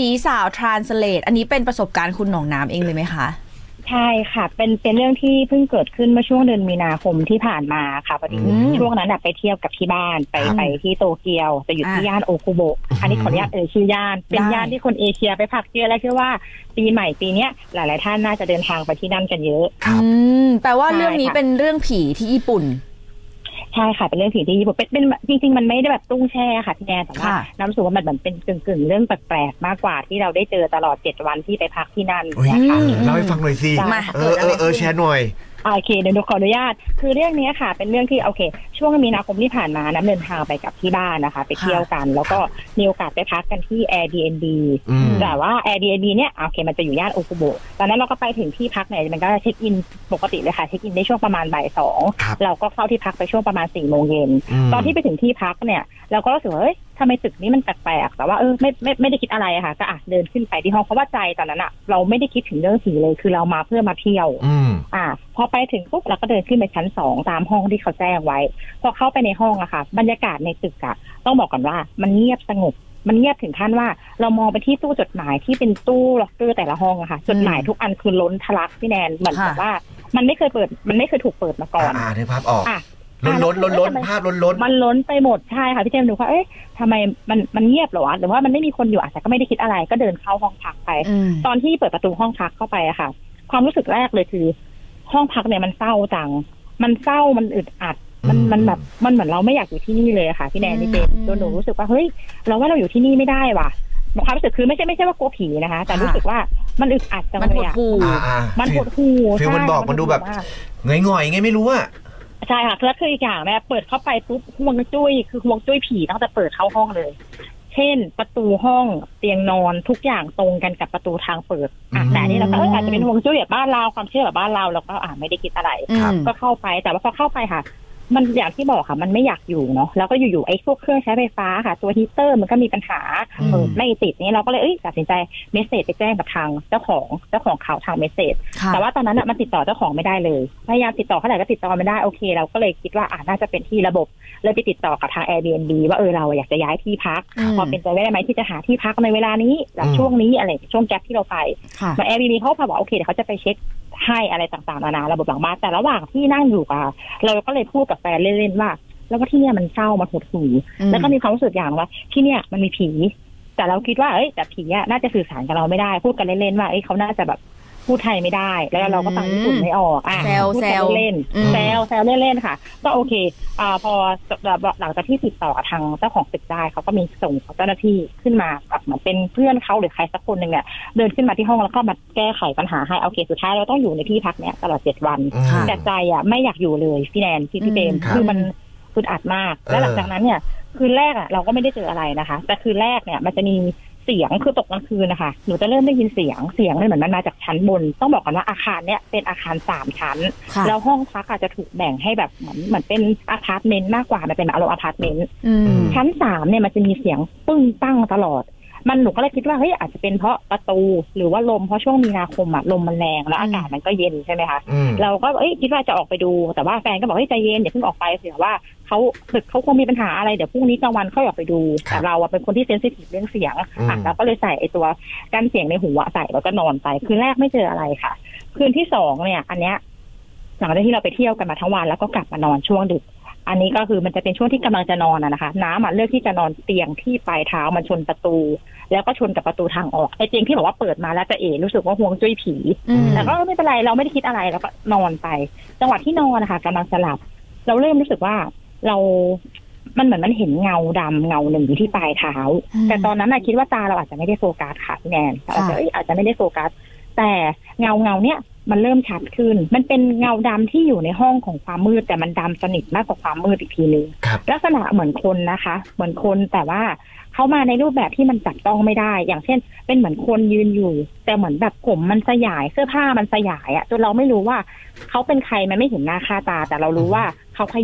สาวทรานสเลทอันนี้เป็นประสบการณ์คุณหนองน้ำเองเลยไหมคะใช่ค่ะเป็นเรื่องที่เพิ่งเกิดขึ้นเมื่อช่วงเดือนมีนาคมที่ผ่านมาค่ะพอดีช่วงนั้นไปเที่ยวกับที่บ้านไปที่โตเกียวจะอยู่ที่ย่านโอคุโบะอันนี้ขออนุญาตชื่อย่านเป็นย่านที่คนเอเชียไปพักเยอะและเชื่อว่าปีใหม่ปีนี้หลายๆท่านน่าจะเดินทางไปที่นั่นกันเยอะแปลว่าเรื่องนี้เป็นเรื่องผีที่ญี่ปุ่นใช่ค่ะเป็นเรื่องผีที่ญี่ปุ่นเป็นจริงๆมันไม่ได้แบบตุ้งแช่ค่ะพี่แนนแต่ว่าน้ำสูว่ามันเหมือนเป็นกึ่งเรื่องแปลกๆมากกว่าที่เราได้เจอตลอด7 วันที่ไปพักที่นั่นนะคะเล่าให้ฟังหน่อยสิแชร์หน่อยโอเคเดี๋ยวขออนุญาตคือเรื่องนี้ค่ะเป็นเรื่องที่โอเคช่วงมีนาคมที่ผ่านมาน้ำเดินทางไปกับที่บ้านนะคะไปเที่ยวกันแล้วก็มีโอกาสไปพักกันที่ Airbnb แต่ว่า Airbnb เนี่ยโอเคมันจะอยู่ย่านโอคุโบะตอนนั้นเราก็ไปถึงที่พักเนี่ยมันก็เช็คอินปกติเลยค่ะเช็คอินในช่วงประมาณบ่าย 2เราก็เข้าที่พักไปช่วงประมาณ 4 โมงเย็นตอนที่ไปถึงที่พักเนี่ยเราก็รู้สึกว่าทำไมตึกนี้มันแปลกๆแต่ว่าไม่ได้คิดอะไรค่ะก็เดินขึ้นไปที่ห้องเพราะว่าใจตอนนั้นเราไม่ได้คิดถึงเรื่องผีเลยคือเรามาเพื่อมาเที่ยวพอไปถึงปุ๊บเราก็เดินขึ้นไปชั้น2ตามห้องที่เขาแจ้งไว้พอเข้าไปในห้องอะค่ะบรรยากาศในตึกต้องบอกก่อนว่ามันเงียบสงบมันเงียบถึงขั้นว่าเรามองไปที่ตู้จดหมายที่เป็นตู้ล็อกเกอร์แต่ละห้องอะค่ะจดหมายทุกอันคือล้นทะลักพี่แนนเหมือนกับว่ามันไม่เคยถูกเปิดมาก่อนในภาพออกล้นภาพล้นมันล้นไปหมดใช่ค่ะพี่เจมส์ดูว่าทำไมมันเงียบหรอวะหรือว่ามันไม่มีคนอยู่แต่ก็ไม่ได้คิดอะไรก็เดินเข้าห้องพักไปตอนที่เปิดประตูห้องพักเข้าไปอะค่ะความรู้สึกแรกเลยคือห้องพักเนี่ยมันเศร้าจังมันเศร้ามันอึดอัดมันแบบมันเหมือนเราไม่อยากอยู่ที่นี่เลยค่ะพี่แนนพี่เจมส์หนูรู้สึกว่าเฮ้ยเราว่าเราอยู่ที่นี่ไม่ได้ว่ะความรู้สึกคือไม่ใช่ว่ากลัวผีนะคะแต่รู้สึกว่ามันอึดอัดจังเลยอะมันปวดหูฟิลมันบอกมันดูแบบง่อยๆไงไม่รู้อะใช่ค่ะแล้วคืออีกอย่างแม่เปิดเข้าไปปุ๊บห่วงจุ้ยคือห่วงจุ้ยผีตั้งแต่เปิดเข้าห้องเลยเช่นประตูห้องเตียงนอนทุกอย่างตรงกันกับประตูทางเปิดแต่นี่เราก็อาจจะเป็นห่วงจุ้ยแบบบ้านเราความเชื่อแบบบ้านเราเราก็ไม่ได้คิดอะไรก็เข้าไปแต่ว่าพอเข้าไปค่ะมันอย่างที่บอกค่ะมันไม่อยากอยู่เนาะแล้วก็อยู่ๆไอ้พวกเครื่องใช้ไฟฟ้าค่ะตัวฮีเตอร์มันก็มีปัญหาไม่ติดนี่เราก็เลยตัดสินใจเมสเสจไปแจ้งกับทางเจ้าของข่าวทางเมสเสจแต่ว่าตอนนั้นมันติดต่อเจ้าของไม่ได้เลยพยายามติดต่อเท่าไหร่ก็ติดต่อไม่ได้โอเคเราก็เลยคิดว่าน่าจะเป็นที่ระบบเลยไปติดต่อกับทาง Airbnb ว่าเราอยากจะย้ายที่พักพอเป็นไปได้ไหมที่จะหาที่พักในเวลานี้หลังช่วงนี้อะไรช่วงแก๊ปที่เราไปมา Airbnb เขาบอกโอเคเดี๋ยวเขาจะไปเช็คให้อะไรต่างๆนานาระบบหลังบ้านแต่ระหว่างที่นั่งอยู่เราก็เลยพูดกับแฟนเล่นๆว่าแล้วว่าที่เนี่ยมันเศร้ามันหดหู่แล้วก็มีความรู้สึกอย่างว่าที่เนี่ยมันมีผีแต่เราคิดว่าแต่ผีน่าจะสื่อสารกับเราไม่ได้พูดกันเล่นๆว่าเขาน่าจะแบบพูดไทยไม่ได้แล้วเราก็ฟังญี่ปุ่นไม่ออกแซวเล่นแซวเล่นๆค่ะก็โอเคพอหลังจากที่ติดต่อทางเจ้าของตึกได้เขาก็มีส่งเจ้าหน้าที่ขึ้นมาแบบเหมือนเป็นเพื่อนเขาหรือใครสักคนนึงเนี่ยเดินขึ้นมาที่ห้องแล้วก็มาแก้ไขปัญหาให้โอเคสุดท้ายเราต้องอยู่ในที่พักเนี้ยตลอด7 วันแต่ใจไม่อยากอยู่เลยพี่แนนพี่เบมคือมันอึดอัดมากและหลังจากนั้นเนี่ยคืนแรกเราก็ไม่ได้เจออะไรนะคะแต่คืนแรกเนี่ยมันจะมีเสียงคือตกกลางคืนนะคะหนูจะเริ่มได้ยินเสียงเนี่ยเหมือนมันมาจากชั้นบนต้องบอกกันว่าอาคารเนี่ยเป็นอาคาร3 ชั้นแล้วห้องพักอาจจะถูกแบ่งให้แบบเหมือนเป็นอพาร์ตเมนต์มากกว่ามันเป็นอารมณ์อพาร์ตเมนต์ชั้น3เนี่ยมันจะมีเสียงปึ้งตั้งตลอดหนูก็เลยคิดว่าอาจจะเป็นเพราะประตูหรือว่าลมเพราะช่วงมีนาคมลมมันแรงแล้วอากาศมันก็เย็นใช่ไหมคะเราก็คิดว่าจะออกไปดูแต่ว่าแฟนก็บอกใจเย็นอย่าเพิ่งออกไปเสียว่าเขาคงมีปัญหาอะไรเดี๋ยวพรุ่งนี้กลางวันค่อยออกไปดูแต่เราเป็นคนที่เซนซิทีฟเรื่องเสียงเราก็เลยใส่ไอ้ตัวกันเสียงในหูใส่แล้วก็นอนไปคืนแรกไม่เจออะไรค่ะคืนที่2เนี่ยอันเนี้ยหลังจากที่เราไปเที่ยวกันมาทั้งวันแล้วก็กลับมานอนช่วงดึกอันนี้ก็คือมันจะเป็นช่วงที่กำลังจะนอนนะคะน้ำเลือกที่จะนอนเตียงที่ปลายเท้ามันชนประตูแล้วก็ชนกับประตูทางออกไอ้เตียงที่บอกว่าเปิดมาแล้วจะรู้สึกว่าห่วงจุ้ยผีแต่ก็ไม่เป็นไรเราไม่ได้คิดอะไรแล้วก็นอนไปจังหวะที่นอนนะคะกำลังสลับเราเริ่มรู้สึกว่ามันเหมือนมันเห็นเงาดำเงาหนึ่งอยู่ที่ปลายเท้าแต่ตอนนั้นคิดว่าตาเราอาจจะไม่ได้โฟกัสค่ะพี่แนนอาจจะไม่ได้โฟกัสแต่เงาเนี้ยมันเริ่มชัดขึ้นมันเป็นเงาดำที่อยู่ในห้องของความมืดแต่มันดำสนิทมากกว่าความมืดอีกทีนึงลักษณะเหมือนคนนะคะเหมือนคนแต่ว่าเขามาในรูปแบบที่มันจับต้องไม่ได้อย่างเช่นเป็นเหมือนคนยืนอยู่แต่เหมือนแบบผมมันสยายเสื้อผ้ามันสยายจนเราไม่รู้ว่าเขาเป็นใครมันไม่เห็นหน้าค่าตาแต่เรารู้ว่าเขาขยับ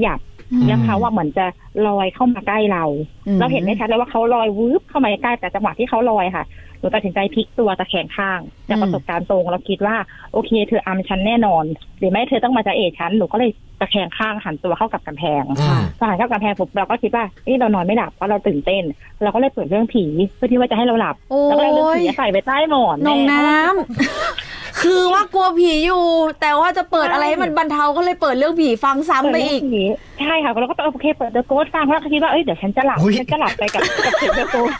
แล้วเขาว่าเหมือนจะลอยเข้ามาใกล้เราเราเห็นได้ชัดเลยว่าเขาลอยวืบเข้ามาใกล้แต่จังหวะที่เขาลอยค่ะหนูตัดสินใจพลิกตัวตะแคงข้างจากประสบการณ์ตรงเราคิดว่าโอเคเธออัมฉันแน่นอนหรือไม่เธอต้องมาจะเอะฉันหนูก็เลยตะแคงข้างหันตัวเข้ากับกำแพงพอหันเข้ากับกำแพงปุ๊บเราก็คิดว่าเรานอนไม่หลับเพราะเราตื่นเต้นเราก็เลยเปิดเรื่องผีเพื่อที่ว่าจะให้เราหลับแล้วก็เลยเรื่องผีใส่ไปใต้หมอนน้องน้ำคือว่ากลัวผีอยู่แต่ว่าจะเปิดอะไรให้มันบรรเทาก็เลยเปิดเรื่องผีฟังซ้ำไปอีกใช่ค่ะเราก็โอเคเปิดเดอะโกสต์ฟังแล้วก็คิดว่าเดี๋ยวฉันจะหลับไปกับเสียงเดอะโกสต์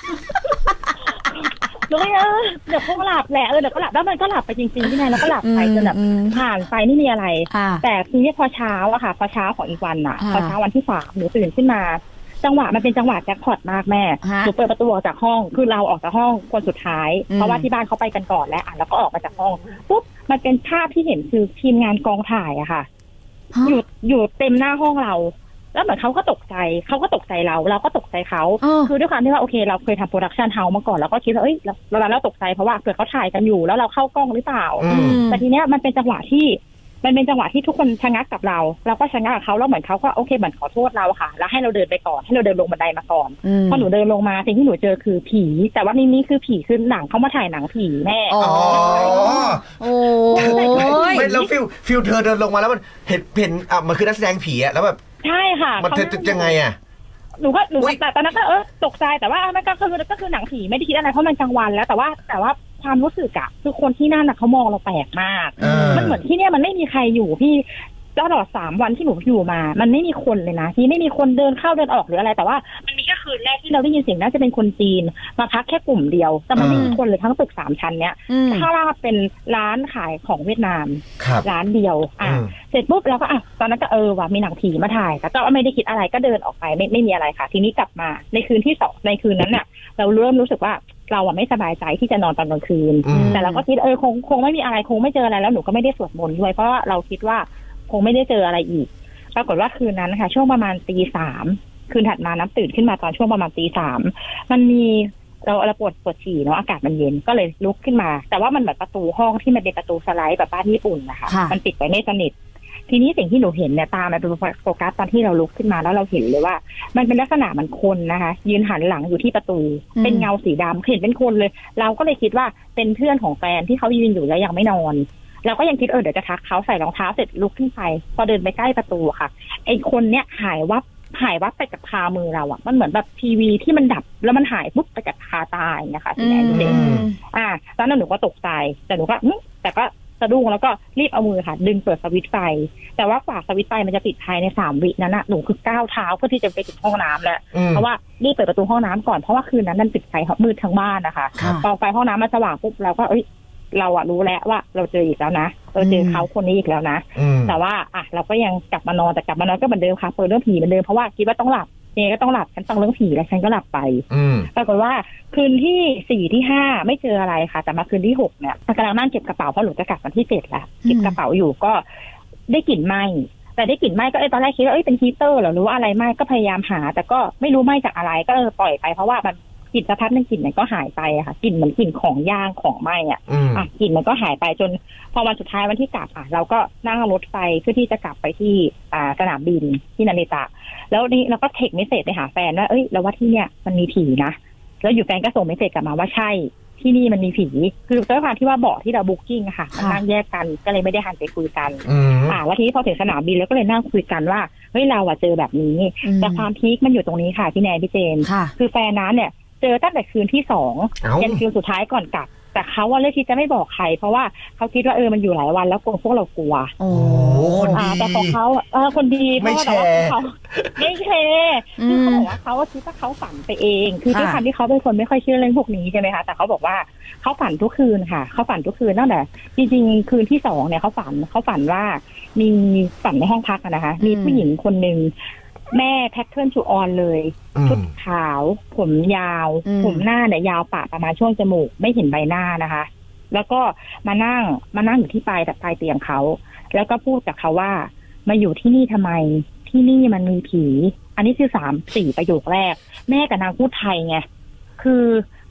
เลยเดี๋ยวคงหลับแหละเดี๋ยวก็หลับแล้วมันก็หลับไปจริงๆที่ไหนแล้วก็หลับไปจนแบบผ่านไปไม่มีอะไรแต่ทีนี้พอเช้าอะค่ะพอเช้าของอีกวันอะพอเช้าวันที่3หนูตื่นขึ้นมาจังหวะมันเป็นจังหวะแจ็คพอตมากแม่หนูเปิดประตูออกจากห้องคือเราออกจากห้องคนสุดท้ายเพราะว่าที่บ้านเขาไปกันก่อนแล้วก็ออกมาจากห้องปุ๊บมันเป็นภาพที่เห็นคือทีมงานกองถ่ายอะค่ะอยู่เต็มหน้าห้องเราแล้วเหมือนเขาก็ตกใจเราก็ตกใจเขาคือด้วยความที่ว่าโอเคเราเคยทำโปรดักชันเฮาส์มาก่อนแล้วก็คิดว่าเราตกใจเพราะว่าเกิดเขาถ่ายกันอยู่แล้วเราเข้ากล้องหรือเปล่าแต่ทีเนี้ยมันเป็นจังหวะที่ทุกคนชะงักกับเราก็ชะงักกับเขาแล้วเหมือนเขาก็โอเคเหมือนขอโทษเราค่ะแล้วให้เราเดินไปก่อนให้เราเดินลงบันไดมาก่อนพอหนูเดินลงมาสิ่งที่หนูเจอคือผีแต่ว่านี่คือผีคือหนังเขามาถ่ายหนังผีแม่ไม่แล้วฟิลเธอเดินลงมาแล้วมันเห็นมันคือนักแสดงผีอะแล้วแบบใช่ค่ะมันยังไงอะหนูแต่ตอนนั้นก็ตกใจแต่ว่ามันก็คือหนังผีไม่ได้คิดอะไรเพราะมันกลางวันแล้วแต่ว่าความรู้สึกอะคือคนที่นั่นเขามองเราแปลกมากมันเหมือนที่เนี่ยมันไม่มีใครอยู่พี่ตลอด3 วันที่หนูอยู่มามันไม่มีคนเลยนะที่ไม่มีคนเดินเข้าเดินออกหรืออะไรแต่ว่ามันมีแค่คืนแรกที่เราได้ยินเสียงน่าจะเป็นคนจีนมาพักแค่กลุ่มเดียวแต่มันไม่มีคนเลยทั้งตึก3 ชั้นเนี้ยข้างล่างเป็นร้านขายของเวียดนามร้านเดียวเสร็จปุ๊บเราก็ตอนนั้นก็ว่ามีหนังผีมาถ่ายแต่ก็ไม่ได้คิดอะไรก็เดินออกไปไม่มีอะไรค่ะทีนี้กลับมาในคืนที่2ในคืนนั้นน่ะเราเริ่มรู้สึกว่าเราไม่สบายใจที่จะนอนตอนกลางคืนแต่เราก็คิดคงไม่มีอะไรคงไม่เจออะไรแล้วหนูก็ไม่ได้สวดมนต์ด้วยเพราะเราคิดว่าคงไม่ได้เจออะไรอีกปรากฏว่าคืนนั้นค่ะช่วงประมาณตี 3คืนถัดมาน้ำตื่นขึ้นมาตอนช่วงประมาณตี 3มันมีเราปวดฉี่เนาะอากาศมันเย็นก็เลยลุกขึ้นมาแต่ว่ามันเหมือนประตูห้องที่มันเป็นประตูสไลด์แบบบ้านญี่ปุ่นนะคะมันปิดไว้ไม่สนิททีนี้สิ่งที่หนูเห็นเนี่ยตามมาดูโฟกัสตอนที่เราลุกขึ้นมาแล้วเราเห็นเลยว่ามันเป็นลักษณะมันคนนะคะยืนหันหลังอยู่ที่ประตูเป็นเงาสีดำเห็นเป็นคนเลยเราก็เลยคิดว่าเป็นเพื่อนของแฟนที่เขายืนอยู่แล้วยังไม่นอนเราก็ยังคิดเดี๋ยวจะทักเขาใส่รองเท้าเสร็จลุกขึ้นไปพอเดินไปใกล้ประตูค่ะไอ้คนเนี้ยหายวับไปกับคามือเราอ่ะมันเหมือนแบบทีวีที่มันดับแล้วมันหายปุ๊บไปกับคาตาอย่างเงี้ยค่ะที่แอนเดนตอนนั้นหนูก็ตกใจแต่หนูก็แต่ก็สะดุ้งแล้วก็รีบเอามือค่ะดึงเปิดสวิตช์ไฟแต่ว่ากว่าสวิตช์ไฟมันจะติดภายใน3 วินั้นน่ะหนูคือก้าวเท้าเพื่อที่จะไปถึงห้องน้ำแล้วเพราะว่ารีบเปิดประตูห้องน้ำก่อนเพราะว่าคืนนั้นมันปิดไฟมืดทั้งบ้านนะคะพอไฟห้องน้ำมันสว่างปุ๊บเราก็เรารู้แล้วว่าเราเจออีกแล้วนะเราเจอเขาคนนี้อีกแล้วนะแต่ว่าเราก็ยังกลับมานอนแต่กลับมานอนก็เหมือนเดิมค่ะเปิดเรื่องผีเหมือนเดิมเพราะว่าคิดว่าต้องหลับเนี่ยก็ต้องหลับฉันฟังเรื่องผีแล้วฉันก็หลับไปปรากฏว่าคืนที่4ที่5ไม่เจออะไรค่ะแต่มาคืนที่6เนี่ยกำลังนั่งเก็บกระเป๋าเพราะหนูจะกลับวันที่7แล้วเก็บกระเป๋าอยู่ก็ได้กลิ่นไหม้แต่ได้กลิ่นไหม้ก็ตอนแรกคิดว่าเป็นฮีเตอร์หรือว่าอะไรไหม้ก็พยายามหาแต่ก็ไม่รู้ไหม้จากอะไรก็ปล่อยไปเพราะว่ามันกลิ่นสักพักนึงกลิ่นมันก็หายไปอะค่ะกลิ่นเหมือนกลิ่นของย่างของไหม้กลิ่นมันก็หายไปจนพอวันสุดท้ายวันที่กลับเราก็นั่งรถไฟเพื่อที่จะกลับไปที่สนามบินที่นาริตะแล้วนี่เราก็เทคเมสเสจไปหาแฟนว่าเราว่าที่เนี่ยมันมีผีนะแล้วอยู่แฟนก็ส่งเมสเสจกลับมาว่าใช่ที่นี่มันมีผีคือด้วยความที่ว่าเบาะที่เราบุ๊กกิ้งอะค่ะมันนั่งแยกกันก็เลยไม่ได้หันไปคุยกันแล้วทีนี้พอถึงสนามบินแล้วก็เลยนั่งคุยกันว่าเราเจอแบบนี้แต่ความพีคมันอยู่ตรงนี้ค่ะพี่แนนพี่เจนคือแฟนนั้นเนี่ยเจอตั้งแต่คืนที่2ยันคืนสุดท้ายก่อนกลับแต่เขาว่าเลือกที่จะไม่บอกใครเพราะว่าเขาคิดว่ามันอยู่หลายวันแล้วพวกเรากลัวแต่ของเขาคนดีไม่แชร์เขาไม่แชร์คือเขาบอกว่าเขาคิดว่าเขาฝันไปเองคือด้วยความที่เขาเป็นคนไม่ค่อยเชื่อเรื่องพวกนี้ใช่ไหมคะแต่เขาบอกว่าเขาฝันทุกคืนค่ะเขาฝันทุกคืนตั้งแต่จริงๆคืนที่2เนี่ยเขาฝันว่ามีฝันในห้องพักนะคะมีผู้หญิงคนนึงแม่แพทเทิร์นชูออนเลยชุดขาวผมยาวผมหน้าเนี่ยยาวปะประมาณช่วงจมูกไม่เห็นใบหน้านะคะแล้วก็มานั่งอยู่ที่ปลายเตียงเขาแล้วก็พูดกับเขาว่ามาอยู่ที่นี่ทำไมที่นี่มันมีผีอันนี้คือ3-4ประโยคแรกแม่กับนางพูดไทยไงคือเขา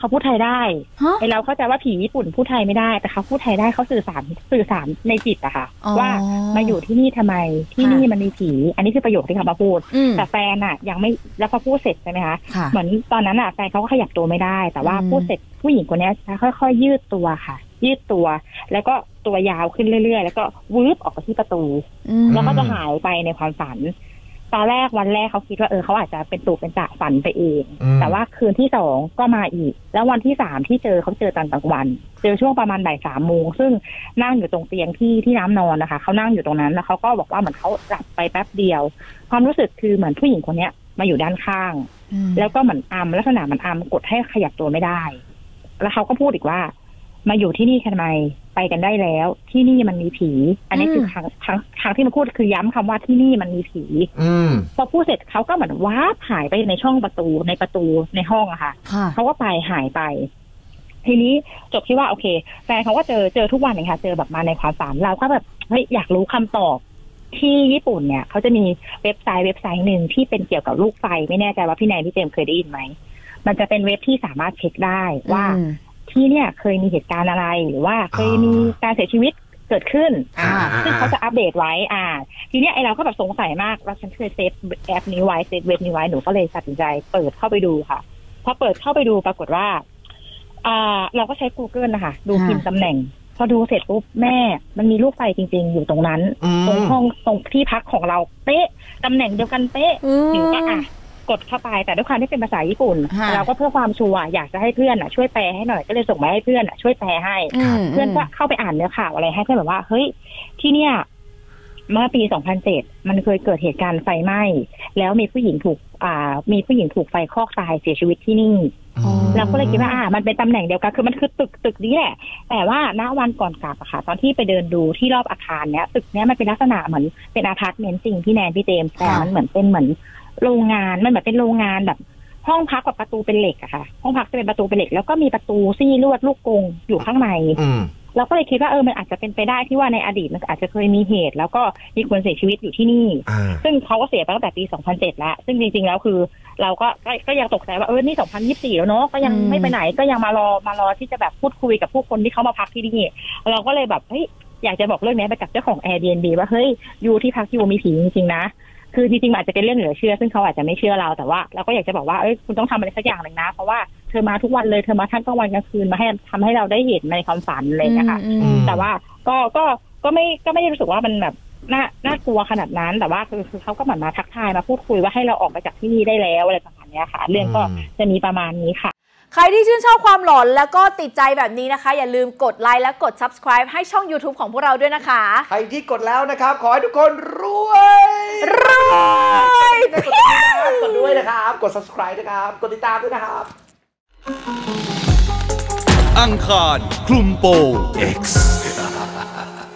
เขาพูดไทยได้ไอเราเข้าใจว่าผีญี่ปุ่นพูดไทยไม่ได้แต่เขาพูดไทยได้เขาสื่อสารในจิตอะค่ะว่ามาอยู่ที่นี่ทำไมที่นี่มันมีผีอันนี้คือประโยคที่เขามาพูดแต่แฟนอะยังไม่แล้วพอพูดเสร็จใช่ไหมคะเหมือนตอนนั้นอะแฟนเขาก็ขยับตัวไม่ได้แต่ว่าพูดเสร็จผู้หญิงคนนี้ค่อยๆยืดตัวค่ะยืดตัวแล้วก็ตัวยาวขึ้นเรื่อยๆแล้วก็วืบออกไปที่ประตูแล้วก็จะหายไปในความฝันตอนแรกวันแรกเขาคิดว่าเขาอาจจะเป็นตู่เป็นจ่าฝันไปเองแต่ว่าคืนที่2ก็มาอีกแล้ววันที่3ที่เขาเจอตอนกลางวันเจอช่วงประมาณบ่าย3 โมงซึ่งนั่งอยู่ตรงเตียงที่น้ำนอนนะคะเขานั่งอยู่ตรงนั้นแล้วเขาก็บอกว่าเหมือนเขาหลับไปแป๊บเดียวความรู้สึกคือเหมือนผู้หญิงคนนี้มาอยู่ด้านข้างแล้วก็เหมือนลักษณะมันกดให้ขยับตัวไม่ได้แล้วเขาก็พูดอีกว่ามาอยู่ที่นี่ทำไมไปกันได้แล้วที่นี่มันมีผีอันนี้คือครั้งที่มาพูดคือย้ำคำว่าที่นี่มันมีผีพอพูดเสร็จเขาก็เหมือนว้าหายไปในช่องประตูในห้องอะค่ะเขาก็ไปหายไปทีนี้จบที่ว่าโอเคแฟนเขาก็เจอทุกวันเลยค่ะเจอแบบมาในความฝันเราก็แบบเฮ้ยอยากรู้คำตอบที่ญี่ปุ่นเนี่ยเขาจะมีเว็บไซต์หนึ่งที่เป็นเกี่ยวกับลูกไฟไม่แน่ใจว่าพี่แนนพี่เจมเคยได้ยินไหมมันจะเป็นเว็บที่สามารถเช็คได้ว่าที่เนี่ยเคยมีเหตุการณ์อะไรหรือว่าเคยมีการเสียชีวิตเกิดขึ้นซึ่งเขาจะอัปเดตไว้ทีเนี้ยไอเราก็แบบสงสัยมากแล้วฉันเคยเซฟแอปนี้ไว้เซฟเว็บนี้ไว้หนูก็เลยตัดสินใจเปิดเข้าไปดูค่ะพอเปิดเข้าไปดูปรากฏว่าเราก็ใช้ Google นะคะดูพิมพ์ตำแหน่งพอดูเสร็จปุ๊บแม่มันมีลูกไฟจริงๆอยู่ตรงนั้นตรงห้องตรงที่พักของเราเป๊ะตำแหน่งเดียวกันเป๊ะหนูก็กดเข้าไปแต่ด้วยความที่เป็นภาษาญี่ปุ่นเราก็เพื่อความชัวร์อยากจะให้เพื่อนช่วยแปลให้หน่อยก็เลยส่งมาให้เพื่อนช่วยแปลให้เพื่อนก็เข้าไปอ่านเนื้อข่าวอะไรให้เพื่อนแบบว่าเฮ้ยที่เนี่ยเมื่อปี 2007 มันเคยเกิดเหตุการณ์ไฟไหม้แล้วมีผู้หญิงถูกไฟคลอกตายเสียชีวิตที่นี่เราก็เลยคิดว่ามันเป็นตำแหน่งเดียวกันคือมันคือตึกนี้แหละแต่ว่าณวันก่อนกลับอะค่ะตอนที่ไปเดินดูที่รอบอาคารเนี้ยตึกเนี้ยมันเป็นลักษณะเหมือนเป็นอพาร์ตเมนต์จริงพี่แนนพี่เจมส์แต่มันเหมือนเป็นโรงงานมันเหมือนเป็นโรงงานแบบห้องพักกับประตูเป็นเหล็กอะค่ะห้องพักจะเป็นประตูเป็นเหล็กแล้วก็มีประตูซี่ลวดลูกกรงอยู่ข้างในเราก็เลยคิดว่ามันอาจจะเป็นไปได้ที่ว่าในอดีตมันอาจจะเคยมีเหตุแล้วก็มีคนเสียชีวิตอยู่ที่นี่ซึ่งเขาก็เสียไปตั้งแต่ปี 2007 แล้วซึ่งจริงๆแล้วคือเราก็ยังตกใจว่านี่2024แล้วเนาะก็ยังไม่ไปไหนก็ยังมารอที่จะแบบพูดคุยกับผู้คนที่เขามาพักที่นี่เราก็เลยแบบเฮ้ยอยากจะบอกเรื่องนี้ไปกับเจ้าของ Airbnb ว่าเฮ้ยอยู่ที่พักอยู่มีผีจริงๆนะคือจริงๆอาจจะเป็นเรื่องเหลือเชื่อซึ่งเขาอาจจะไม่เชื่อเราแต่ว่าเราก็อยากจะบอกว่าคุณต้องทำอะไรสักอย่างหนึ่งนะเพราะว่าเธอมาทุกวันเลยเธอมาทั้งกลางวันกลางคืนมาให้ทำให้เราได้เห็นในความฝันอะไรอย่างเงี้ยค่ะแต่ว่าก็ไม่ได้รู้สึกว่ามันแบบน่ากลัวขนาดนั้นแต่ว่าคือเขาก็เหมือนมาทักทายมาพูดคุยว่าให้เราออกไปจากที่นี่ได้แล้วอะไรประมาณนี้ค่ะเรื่องก็จะมีประมาณนี้ค่ะใครที่ชื่นชอบความหลอนแล้วก็ติดใจแบบนี้นะคะอย่าลืมกดไลค์และกด Subscribe ให้ช่อง YouTube ของพวกเราด้วยนะคะใครที่กดแล้วนะครับขอให้ทุกคนรวยกดด้วยนะครับกด Subscribe นะครับกดติดตามด้วยนะครับอังคารคลุมโปง X